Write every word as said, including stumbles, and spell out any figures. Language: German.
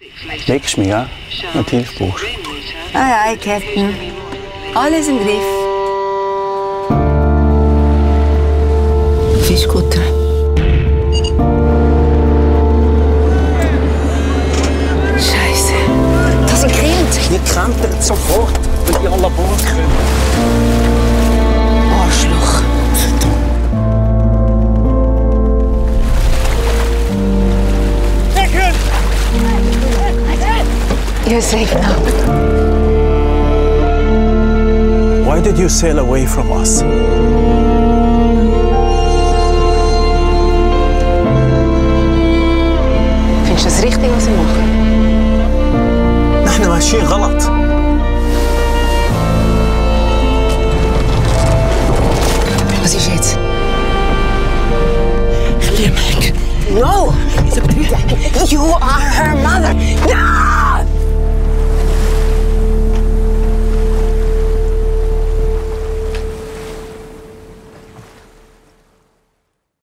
Weckst mich, ja? Wenn du Hilfe brauchst. Aye, aye, Captain. Alles im Griff. Fischkutter. Scheiße. Das sind Kinder. Ihr kentert sofort, wenn ihr an Bord kommt. Arschloch. You're safe now. Why did you sail away from us? Findest du das richtig, was ich mache? نحن ماشيين غلط. Was ist jetzt? خليها معك. No! You are her mother!